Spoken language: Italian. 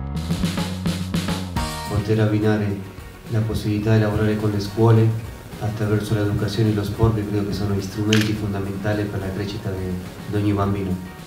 Poter abbinare la possibilità di lavorare con le scuole attraverso l'educazione e lo sport, che credo che sono strumenti fondamentali per la crescita di ogni bambino.